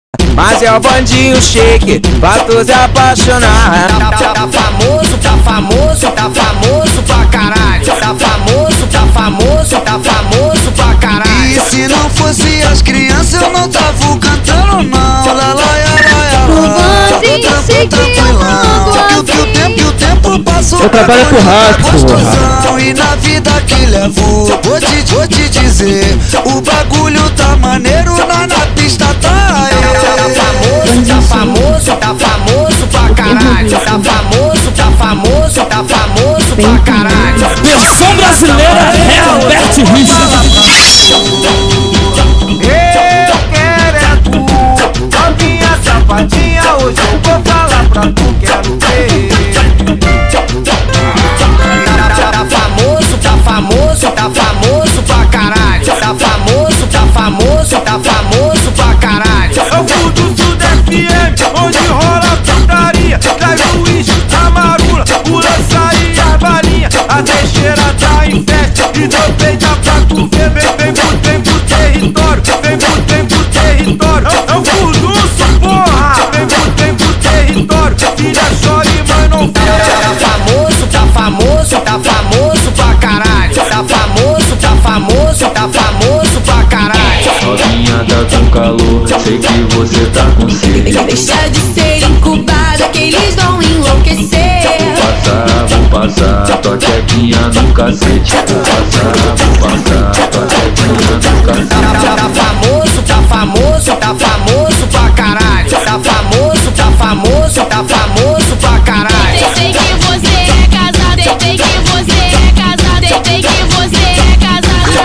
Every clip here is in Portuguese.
Mas é o bandinho shake, pra tu se apaixonar. Tá famoso pra caralho. Tá famoso pra caralho. E se não fosse as crianças eu não tava cantando não. Lá, lá, lá, que o tempo passou. Eu trabalho com rádio, e na vida que levo, vou te dizer, o bagulho tá maneiro, na pista tá aí. Tá famoso pra caralho. Tá famoso pra caralho. Versão brasileira é Albert Richard. Eu quero é tu, novinha safadinha. Hoje eu vou falar pra tu, quero ver. Tá famoso pra caralho. Tá famoso pra caralho. Eu fui do Sul FM, onde rola putaria. Traz o uísque, a marula, o lança e a balinha. A teixeira tá em festa e deu beija pra tu ver. Vem pro território, vem pro território. Eu fui do Sul, porra, vem pro território. Filha chora e mãe não quer. Tá famoso pra caralho. Tá famoso pra caralho. Novinha tá com calor, sei que você tá com sede. Deixa de ser incubada que eles vão enlouquecer. Vou passar, tua quedinha no cacete. Vou passar, tua quedinha no cacete. Tá famoso pra caralho. Tá famoso pra caralho. Sei que você é casada, sei que você é casada, sei que você é casada.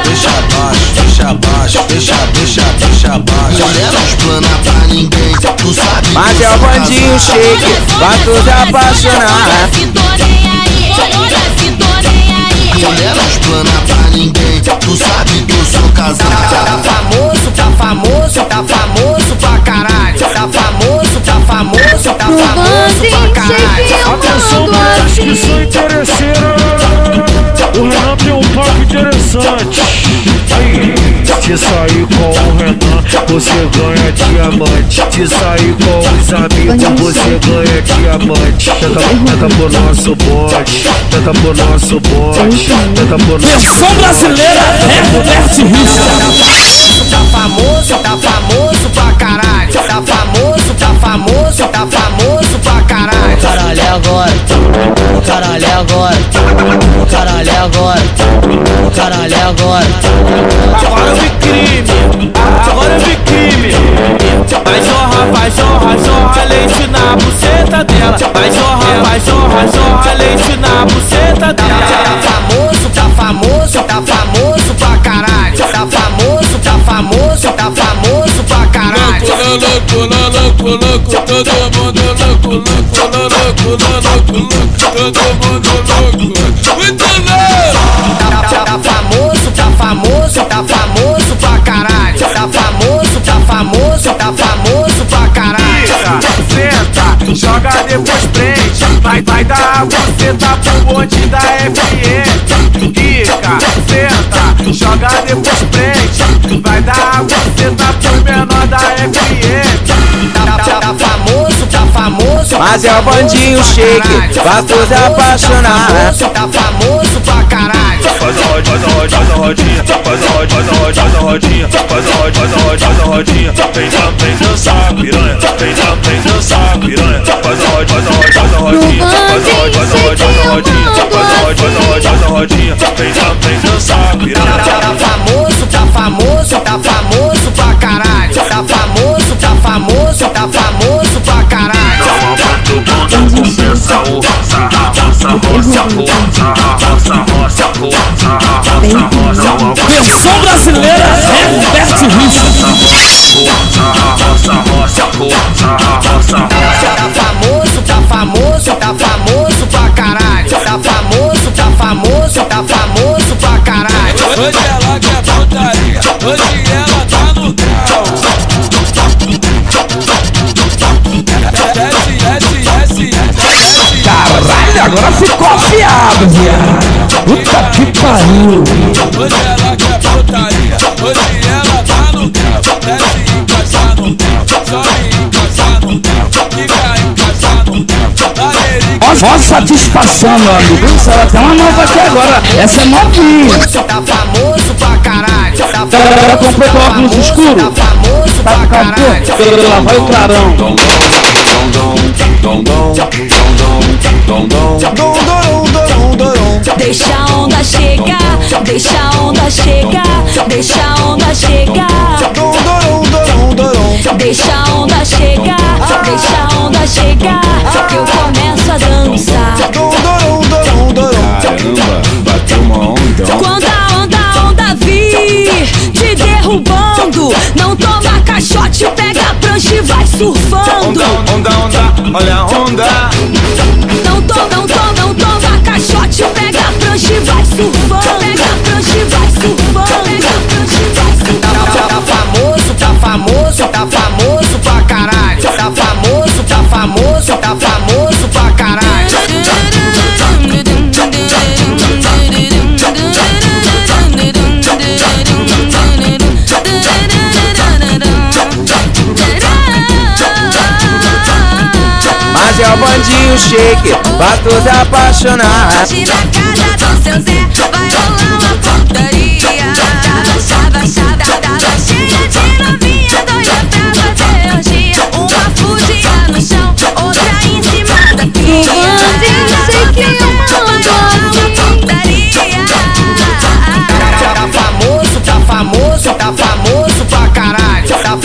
Deixa abaixo. Mulher não explana pra ninguém, tu sabe. Mas é o bandinho shake, pra tu se apaixonar. Se tô nem aí, olha se tô nem aí. Mulher não explana pra ninguém, tu sabe que eu sou casado. Tá famoso pra caralho. Tá famoso pra caralho. Atenção, mulheres que são interesseiras. O Renan tem um papo interessante. Aí, se sair com o Renan, você ganha diamante. Se sair com os amigos, você ganha diamante. Tenta pro nosso bote, tenta pro nosso bote, tenta pro nosso. Versão brasileira é Albert Richard. Tá famoso pra caralho. Tá famoso pra caralho. Caralho é agora, caralho é agora, caralho é agora, caralho é agora. Agora eu vi crime, Vai jorra leite na buceta dela. Vai jorra leite na buceta dela. Tá famoso pra caralho. Tá famoso pra caralho. Louco, todo mundo louco, todo mundo louco, muito louco. Tá famoso pra caralho. Tá famoso pra caralho. Senta, joga depois prende. Vai dar buceta pro bonde da FM. Quica, senta, joga depois prende. Vai dar buceta pro menor da FM. Tá famoso. Mas é o bandinho shake, pra tu se apaixonar. Tá famoso pra caralho. Faz a rodinha, faz a rodinha. Vem dançar, piranha. Vem dançar, piranha. Faz a rodinha, faz a rodinha. Vem dançar, piranha. Tá famoso pra caralho. Tá famoso pra caralho. Todo mundo começa o roça. Versão brasileira é Albert Richard. Tá famoso pra caralho. Tá famoso pra caralho. Hoje ela quer putaria, hoje ela tá no grau. Caralho, agora ficou afiado, viado. Puta que pariu. Hoje ela quer putaria, hoje ela tá no grau. Desce e encaixa no grau. Mó satisfação, meu amigo. Isso, ela tem uma nova aqui agora. Essa é novinha. Tá famoso pra caralho. Ela comprou com óculos escuros. Tá famoso pra caralho. Lá vai o clarão. Deixa a onda chegar, deixa a onda chegar, deixa a onda chegar. Deixa a onda chegar, deixa a onda chegar, que eu começo a dançar. Caramba, bateu uma onda. Quando a onda vir te derrubando, não toma caixote, pega a prancha e vai surfando. Onda, olha a onda. Não toma caixote, pega a prancha e vai surfando. Pega a prancha e vai surfando. Pega a prancha e vai surfando. Tá famoso pra caralho. Tá famoso pra caralho. Mas é o bandinho shake, pra tu se apaixonar. Hoje na casa do seu Zé vai rolar uma putaria. Tava cheia de novinha doida pra fazer orgia. Uma fugia no chão, outra em cima da pia. Sei que eu mando uma putaria. Tá famoso pra caralho. Tá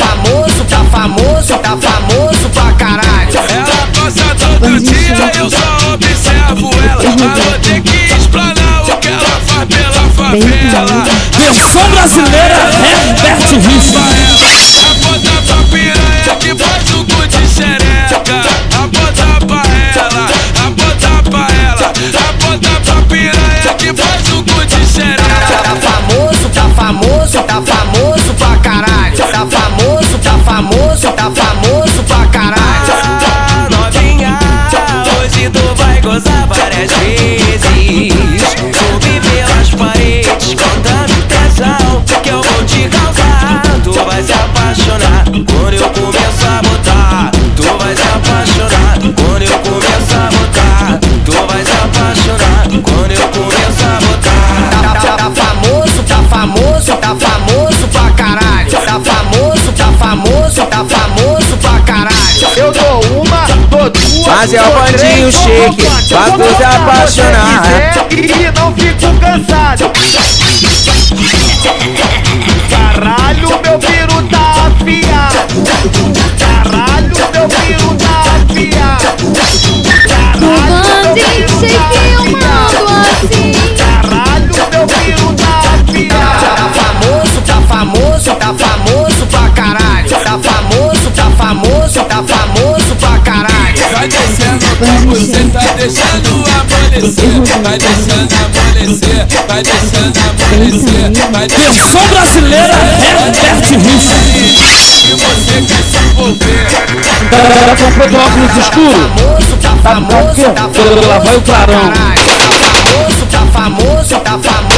famoso pra caralho. Ela passa todo dia, eu só observo ela. Mas vou ter que explanar o que ela faz pela favela. Versão brasileira, Herbert Richards. Aponta pra piranha que faz o cu de xereca. Aponta pra ela, aponta pra ela. Aponta pra piranha que faz o cu de xereca. Tá famoso pra caralho. Tá famoso pra caralho. Novinha, hoje tu vai gozar várias vezes. Subir pelas paredes, contando tesão que eu vou te causar. Tu vai se apaixonar quando eu começar a botar. Tu vai se apaixonar quando eu começar a botar. Tu vai se apaixonar quando eu começar a botar. Tá famoso pra caralho. Tá famoso pra caralho. Eu dou uma, dou duas. Mas é o bandinho shake, pra tu se apaixonar. E não fico cansado. Caralho, meu piru tá afiado. Caralho, meu piru tá afiado. Caralho, meu piru tá afiado. Caralho, meu piru tá afiado. Tá famoso pra caralho. Tá famoso pra caralho. Vai descendo pra você, tá deixando amolecer. Vai deixando amolecer, vai deixando amolecer. Vai Versão brasileira, Herbert Richards. que você quer se envolver. Ela comprou com óculos escuros. Tá famoso Lá vai o clarão. Tá famoso